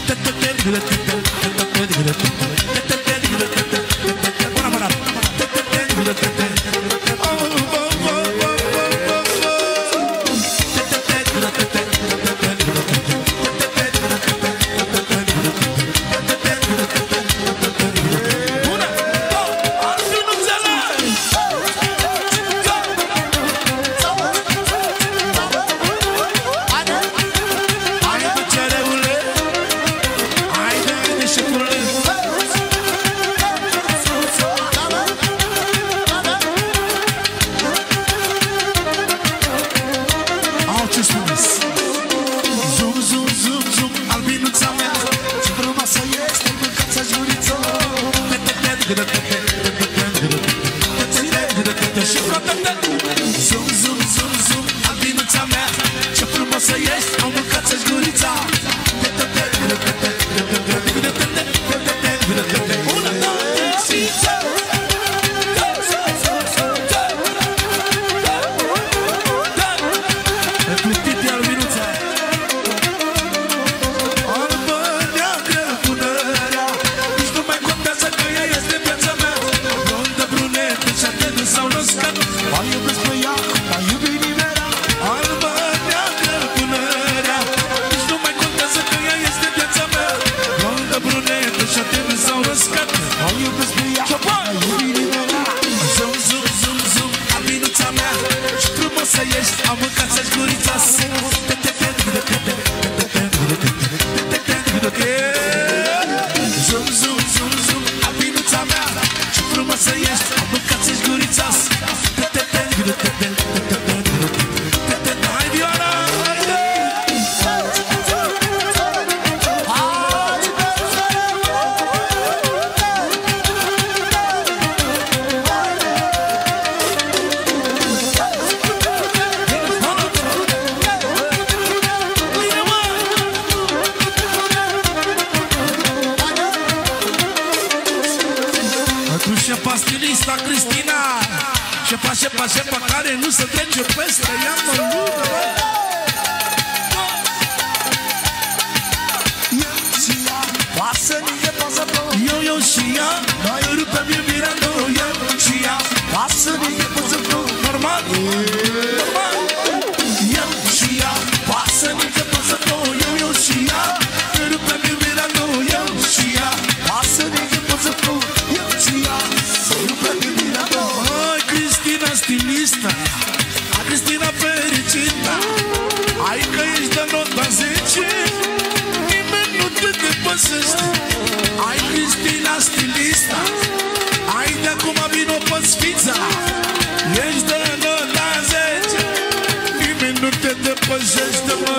Șefa care nu se trece peste ea, mă ludă, bă. Eu și ea, noi rupem iubirea, nu eu și ea. Pasă de e păsă tu, normal, normal. Eu și ea, pasă de e păsă tu, eu și ea. Noi rupem iubirea, nu eu și ea. Pasă de e păsă tu, eu și ea. Rupem iubirea, nu. Hai, Cristina stilistă, Cristina fericită. Hai că ești de nota 10, nimeni nu te depăsește. Ai Cristina stilista, ai de acum vino pe sfița. Ești de nota 10, nimeni nu te depășește, mă.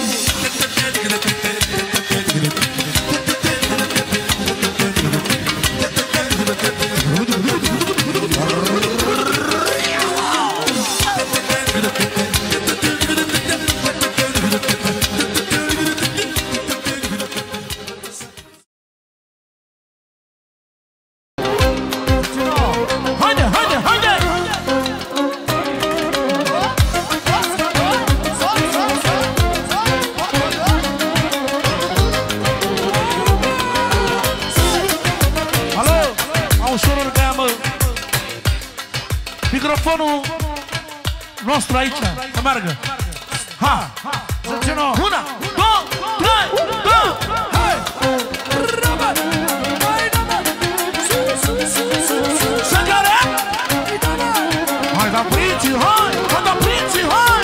Microfonul nostru aici, să meargă. Ha! Zice nouă! 1, 2, 3, 2, hai! Să care? Hai, da prinții, hai! Hai, da prinții, hai!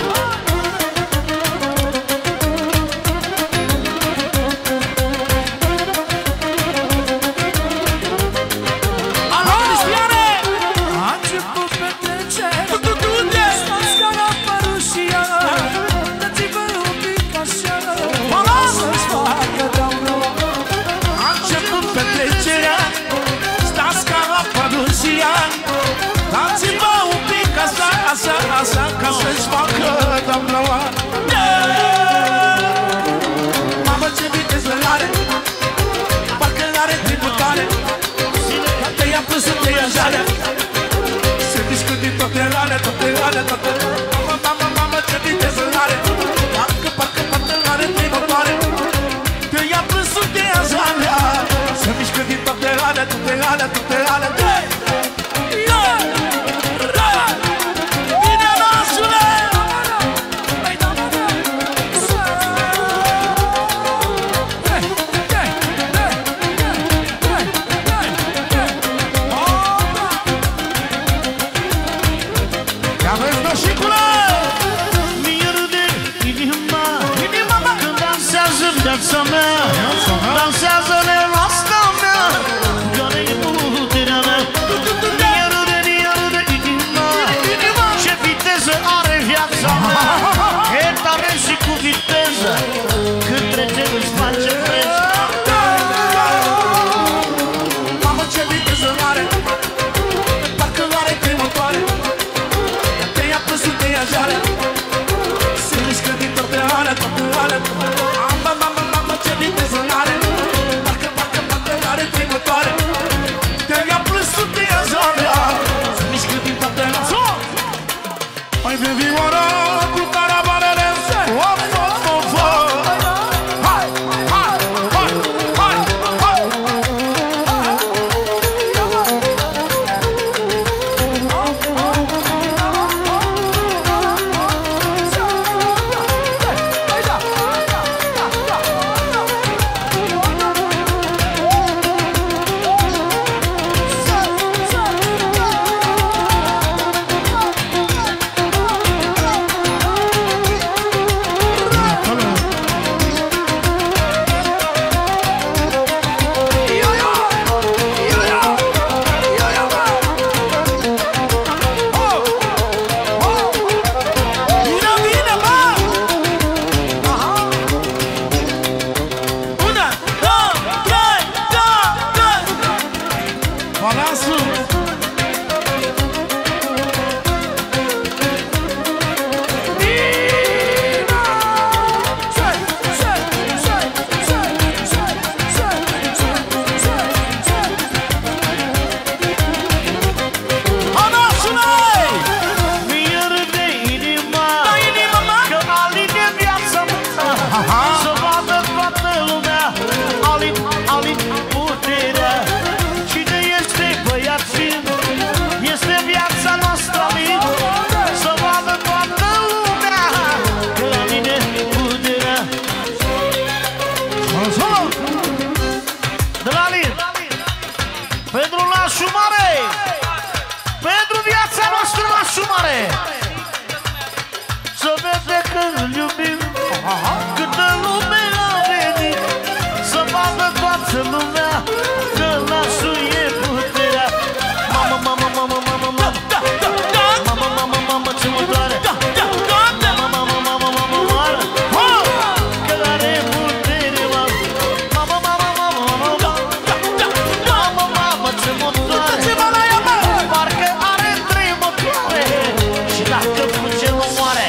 Așa ca să-și facă doamnaua. Mamă, ce viteză are, parcă are tributare. Te ia plânsă, te ia jale, se mișcă din toate rale, toate rale, toate. Mamă, mamă, ce viteză are, parcă are tributare. Te ia plânsă, ale, toate ale. Bine, nașule! Ia vezi, nășicule! Mi-e râde inima când dansează viața mea, dansează nevasta mea, care-i puterea mea. Mi-e râde inima, ce viteză are viața mea, e tare și cu viteză, când trece își face freză. Mamă, ce viteză are, parcă are trei motoare. Te ia plăsul, te ia jale, se mișcă din toate ale, toate ale. Mamă, ce viteză are, parcă are trei motoare. Te ia plăsul, te ia jale, se mișcă din toate ale. Mai vin vioara cu caravanele, of, of, of, of. Hai, hai, hai, hai, hai. Să vede că îl iubim, câtă lume a venit, să vadă toată lumea că nașul e puterea. Mamă, mamă, mamă, mamă, mamă, mamă, mamă, mamă, ce mă doare. Mamă, mamă, mamă, mamă, moară, că are putere, mamă. Mamă, mamă, mamă, mamă, mamă, mamă, ce mă doare. Parcă are trei motoare și dacă fuge nu moare.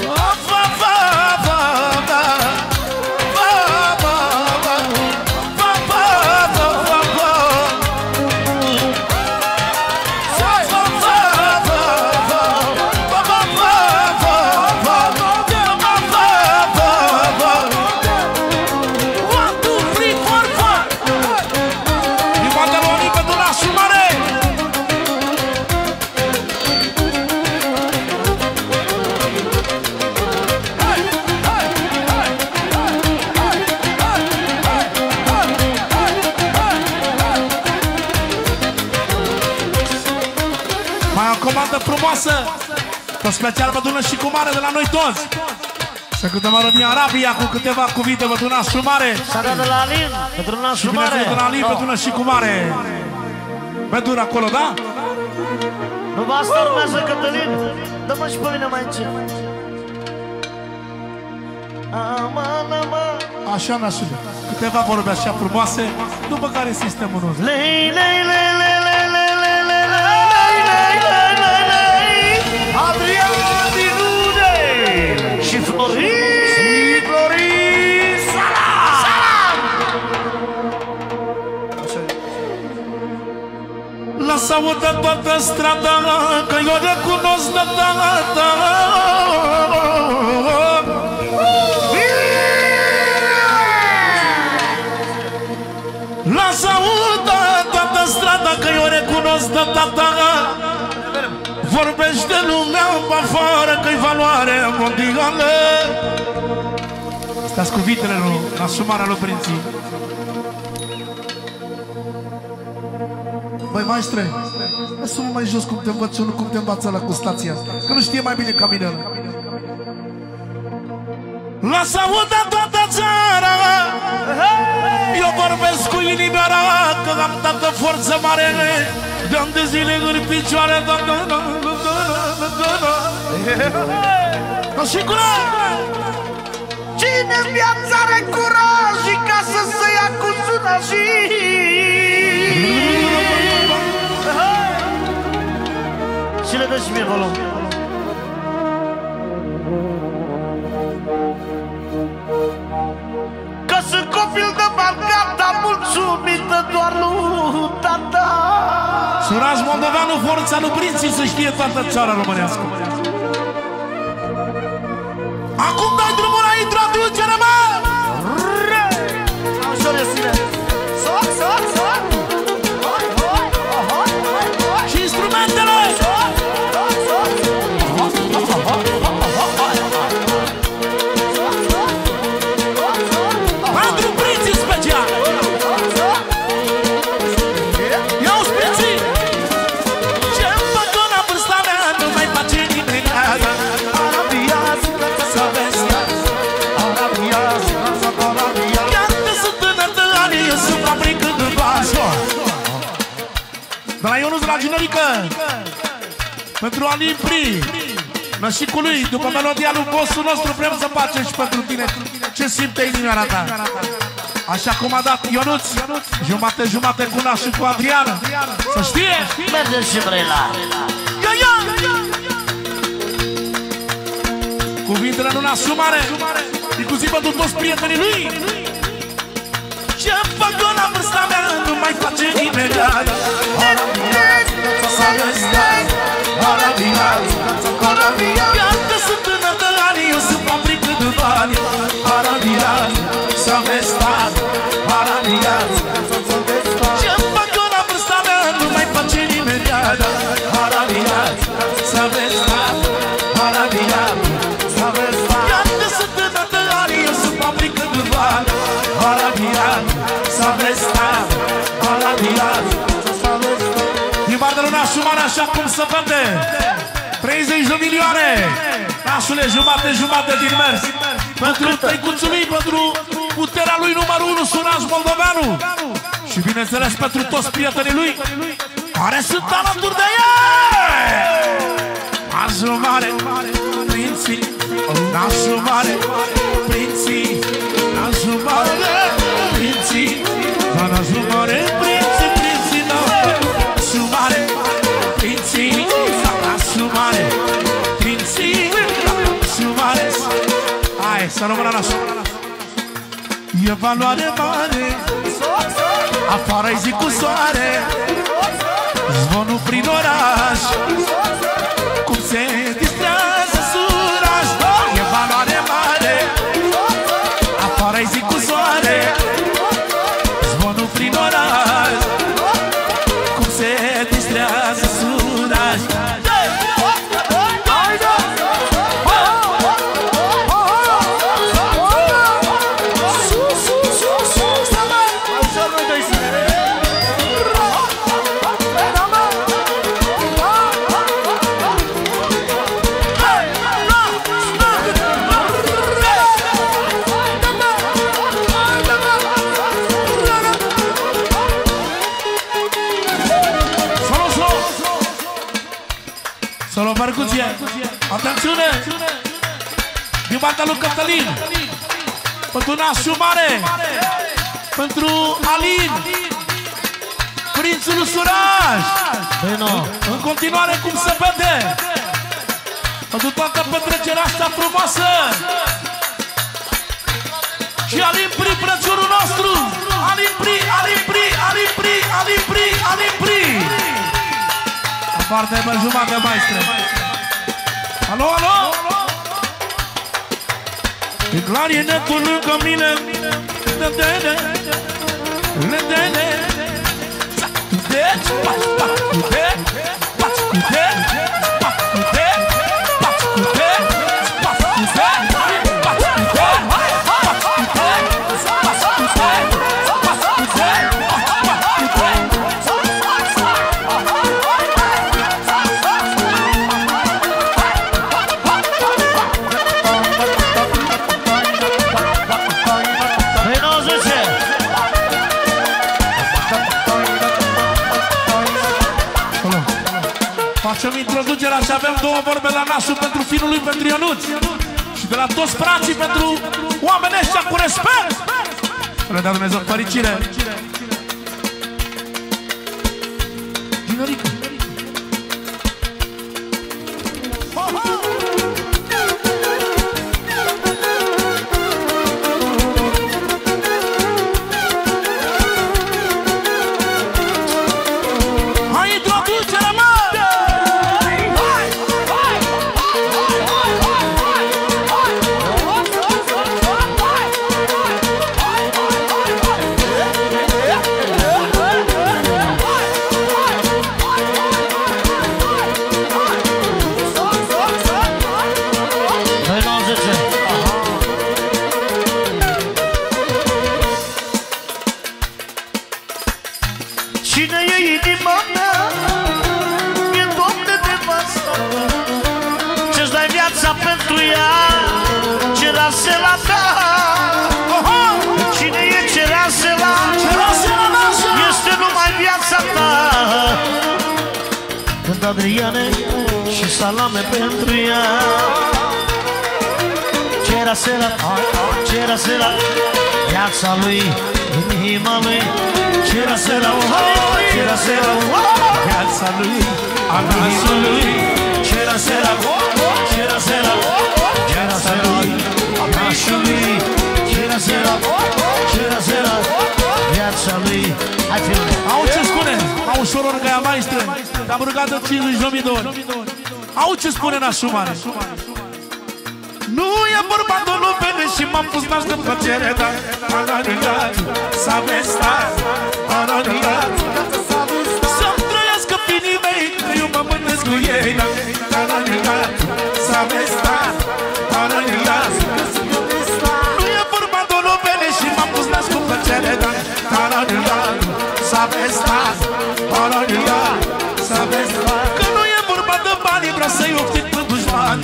Frumoasă, tot special Bădună și cu mare de la noi toți. Să cântăm în România Arabia cu câteva cuvinte Băduna și mare. Sara de la Alin, Băduna și mare. De la Alin, Bădună și cu mare. Băduna acolo, da? Nu vă asta urmează Cătălin. Dă-mă și pe mine mai încet. Așa, nașule. Câteva vorbe așa frumoase, după care sistemul nostru. Lei, lei, lei, lei, lei, lei, lei, lei, lei, Adrian din Ude și Florin Salam! Lasă audă toată strada, că eu recunosc de data. Lasă audă toată strada, tata. Vorbește lumea pe afară că-i valoare mondială. Astea-s cuvintele lui Asumarea lui Prinții. Băi, maestre, lasă-mă mai jos cum te învăț eu, nu cum te învață ăla cu stația, că nu știe mai bine ca mine ăla. Lasă audă toată țara, eu vorbesc cu inimioara, că am tată forță mare, de-am de zile în picioare. Și curaj! Cine în viață are curaj ca să se ia cu zuna și le dă și mie volum. Că sunt copil de barcata, mulțumită doar lui tata. Suraj Moldoveanu, forța lui Prinții, să știe toată țara românească. Acum dai drumul la introducere, mă! Ușor e sine. Soc, soc, soc. Și instrumentele! Pentru Prinții special! Ia-uși Prinții! Ce-mi fac la vârsta mea, nu mai face nimeni nada. Să vezi, chiar de sunt înătă ani, eu sunt fabrică de basă. De la Ionuț la Ginerică, pentru Alin Pri, nășicul lui, după melodia lui bossul nostru, vrem să facem și pentru tine. Ce simte inimioara ta? Așa cum a dat Ionuț, jumate cu nașul cu Adriana. Să știe! Mergem și vrei la Cuvintele nu n-asumare, inclusiv pentru toți prietenii lui. Ce-mi fac eu la vârsta mea, nu mai face nimeni nada. Iată sunt înătă ani, eu sunt fabrică de bani. S-a vestat, ce-mi fac eu la vârsta mea, nu mai face nimeni nada. S-a vestat, iată sunt înătă ani, eu sunt fabrică de bani. S-a vestat, din partea lui Nașumane, așa cum se vede, 30 de milioane. Nașule, jumate din mers. Pentru tăicuțul lui, pentru puterea lui numărul 1, Suraj Moldoveanu. Și bineînțeles pentru toți prietenii lui care sunt alături de ei. Nașumare, Prinții, Nașumare, Prinții, Nașumare, Prinții, Nașumare, Prinții, Prinții, Nașumare, Prinții, Nașumare, Prinții, Nașumare. Hai, să rămână nașul. E valoare mare, afară-i zi cu soare, zvonul prin oraș, cum se distrează Suraj. E valoare mare, afară-i zi cu soare, zvonul prin oraș, cum se distrează Suraj. Solo percuție. Atențiune! Din partea lui Cătălin, pentru nașul mare, pentru Alin, Prințul Suraj. În continuare, cum se vede, pentru toată petrecerea asta frumoasă. Și Alin Pri, prețurul nostru. Alin Pri, Alin Pri, Alin Pri, Alin Pri, Alin Pri. Aparte pe jumătate, maestre. Alo, alo? E clarinetul lângă mine. Deci, Facem introducerea și avem două vorbe la nasul pentru finul lui, pentru Ionuț. Și de la toți frații pentru oamenii ăștia cu respect. Le dea Dumnezeu fericire. Dinărică. Cine e inima mea, e Doamne nevasta. Ce-ți dai viața pentru ea, cerasela ta. Cine e cerasela, este numai viața ta. Când Adriane și salame pentru ea. Cerasela, cerasela, viața lui, inima lui. Cerasela, cerasela, viața lui, anasul lui. Cerasela, cerasela, viața lui, anasul lui. Cerasela, cerasela, viața lui. Hai filme. Au ce spune? Au șoror că ea maestre. Te-am rugat de 50.000 de ori. Au ce spune nașul mare? Nu e vorba de numele și m-am pus naș de plăcere, dar s-a vestat, să-mi trăiască pinii mei, că eu mă mândresc cu ei, s-a vestat, nu e vorba de numele și m-am pus naș cu plăcere, dar s-a vestat, că nu e vorba de bani, vreau să-i oftic pe dușman.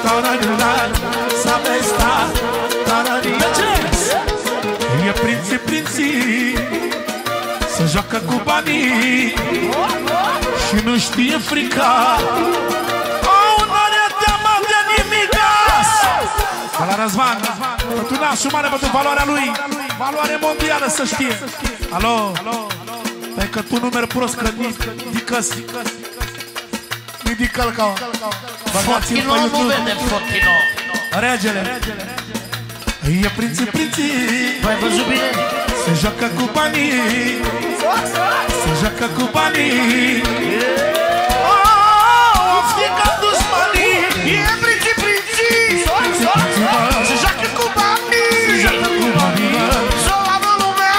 S-a vestat. De ce? E prinții se joacă cu banii și nu știe frica. Au, n-are teamă de nimica. Ca la Răzvan, pentru nașul mare, pentru valoarea lui, valoare mondială, să știe. Alo? Păi că tu numeri prost, că dicăs. Ridică-l ca... Fotino nu vede Fotino. Regele. E prinții. V-ai văzut bine? Se joacă cu banii. Se joacă cu banii. Fica dușmanii. E prinții. Se joacă cu banii. Se joacă cu banii. S-o lavă lumea.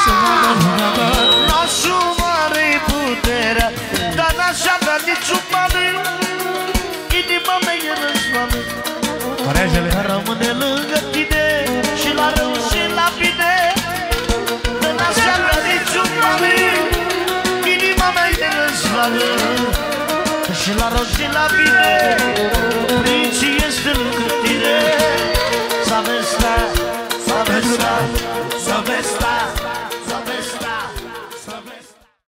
Nașul mare-i puterea, dar n-așa da niciun bani. Inima mea e răzvană. Regele. Rămâne lângă tine și la rău și la bine. Dar n-așa da niciun bani. Inima mea e răzvană. Și la rău și la bine. Prinții este lângă tine. S-a vestat, s-a vestat.